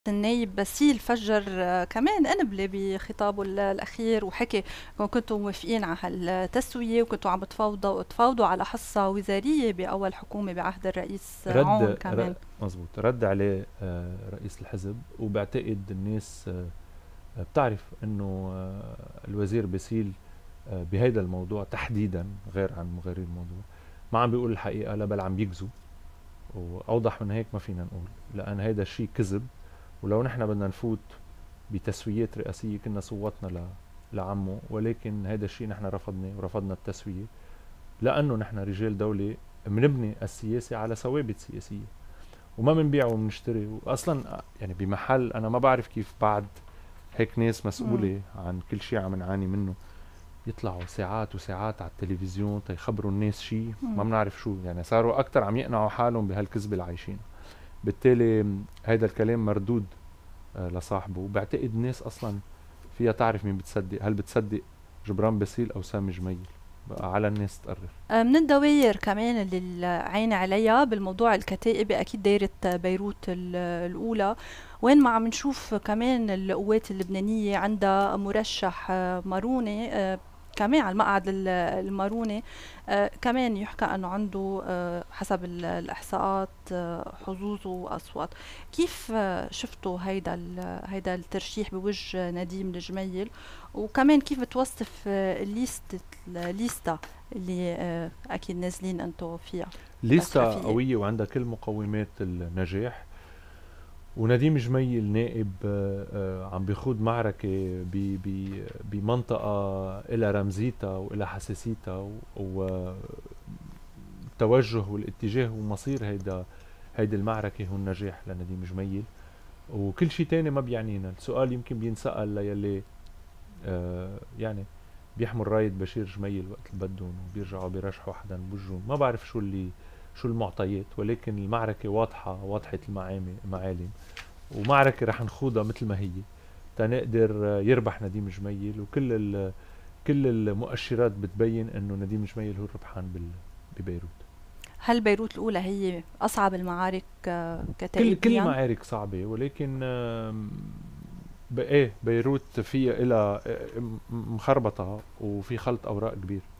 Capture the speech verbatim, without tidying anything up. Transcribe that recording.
النايب باسيل فجر آه، كمان قنبلة بخطابه ال- الأخير، وحكي إنه كنتوا موافقين على هالتسوية وكنتوا عم تفاوضوا تفاوضوا على حصة وزارية بأول حكومة بعهد الرئيس رد عون ر- كمان. مزبوط، رد عليه آه، رئيس الحزب. وبعتقد الناس آه، بتعرف انه آه، الوزير باسيل آه، بهيدا الموضوع تحديدا، غير عن غير الموضوع، ما عم بيقول الحقيقة، لا بل عم بيكذب. واوضح من هيك ما فينا نقول، لان هيدا الشيء كذب. ولو نحن بدنا نفوت بتسويات رئاسية كنا صوتنا ل... لعمه، ولكن هيدا الشيء نحن رفضناه ورفضنا التسوية، لأنه نحن رجال دولة منبني السياسة على ثوابت سياسية، وما بنبيع وبنشتري. واصلا يعني بمحل انا ما بعرف كيف بعد هيك ناس مم. مسؤولة عن كل شيء عم نعاني منه يطلعوا ساعات وساعات على التلفزيون تيخبروا الناس شيء ما مم. بنعرف شو. يعني صاروا اكتر عم يقنعوا حالهم بهالكذبة اللي عايشين. بالتالي هيدا الكلام مردود آه، لصاحبه. وبعتقد الناس اصلا فيها تعرف مين بتصدق، هل بتصدق جبران باسيل او سامي جميل، بقى على الناس تقرر. آه، من الدوائر كمان اللي العين عليها بالموضوع الكتائبي أكيد دايرة بيروت ال- الأولى، وين ما عم نشوف كمان القوات اللبنانية عندها مرشح آه، ماروني آه، كمان على المقعد ال- الماروني. آه، كمان يحكى أنه عنده آه، حسب ال- الإحصاءات آه، حظوظ وأصوات. كيف آه، شفتوا هيدا ال- هيدا الترشيح بوجه نديم الجميل؟ وكمان كيف بتوصف آه، الليست الليستا اللي آه، اكيد نازلين انتو فيها بس لسه خفية؟ قوية وعندها كل مقومات النجاح. ونديم جميل نائب آه، آه، عم بيخوض معركة ب- ب- بمنطقة إلها رمزيتها وإلها حساسيتها، والتوجه والاتجاه ومصير هيدا هيدي المعركة هو النجاح لنديم جميل. وكل شيء تاني ما بيعنينا. السؤال يمكن بينسأل ليلي آه يعني بيحمل راية بشير جميل وقت اللي بدهم وبيرجعوا بيرشحوا حدا بوجههم. ما بعرف شو اللي شو المعطيات، ولكن المعركة واضحة، واضحة المعالم المعالم ومعركة رح نخوضها مثل ما هي تنقدر يربح نديم جميل. وكل ال- كل المؤشرات بتبين انه نديم جميل هو الربحان بال- ببيروت. هل بيروت الاولى هي اصعب المعارك آه، كل كل كتائبيا؟ المعارك صعبة، ولكن آم، ب- ايه بيروت فيها إلها آه، م- مخربطة وفي خلط اوراق كبير.